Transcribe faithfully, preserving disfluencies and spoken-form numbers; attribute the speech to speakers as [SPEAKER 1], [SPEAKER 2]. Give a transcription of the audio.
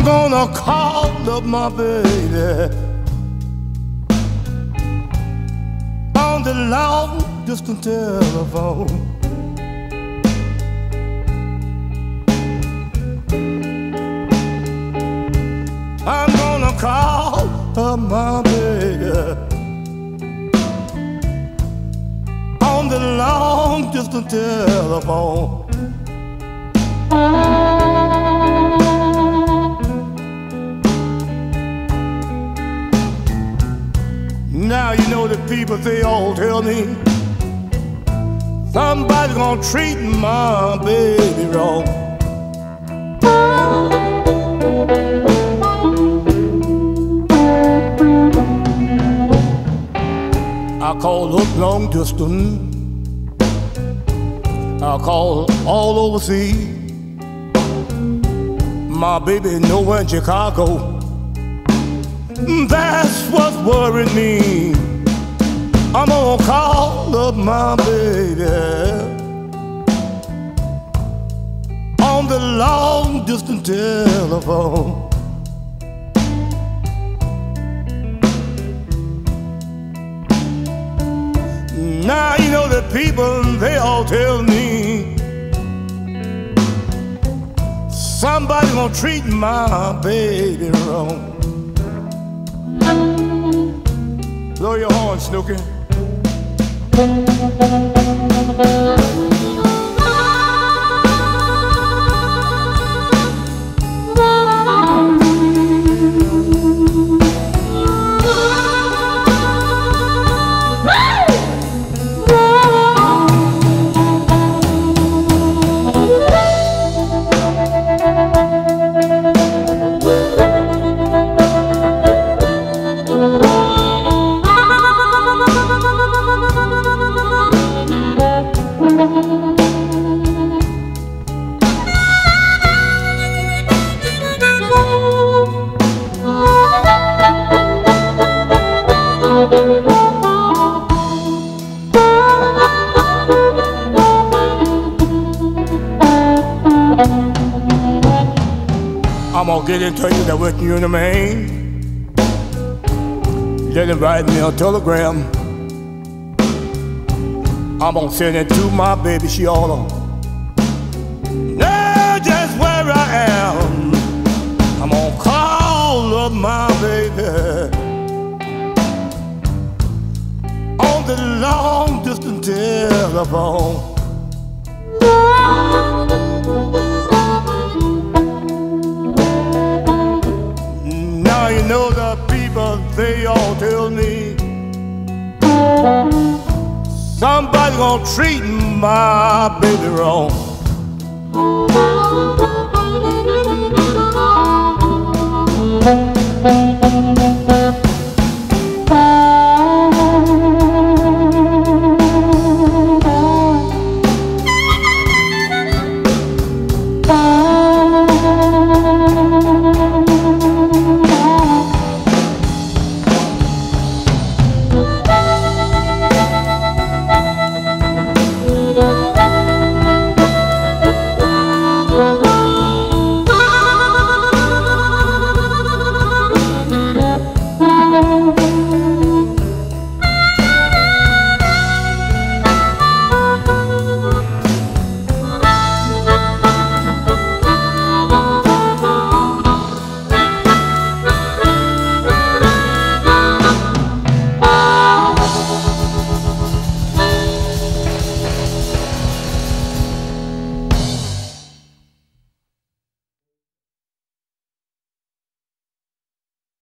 [SPEAKER 1] I'm gonna call up my baby on the long distance telephone. I'm gonna call up my baby on the long distance telephone. Now you know the people, they all tell me somebody's gonna treat my baby wrong. I call up long distance, I call all overseas. My baby nowhere in Chicago, that's what's worrying me. I'm gonna call up my baby on the long distance telephone. Now you know the people, they all tell me somebody's gonna treat my baby wrong. Blow your horn, Snooky. I'm gonna get in touch with that with you in the main. Let him write me a telegram. I'm gonna send it to my baby, she oughta know just where I am. I'm gonna call up my baby on the long distance telephone. Now you know the people, they all tell me somebody's gonna treat my baby wrong. Thank you.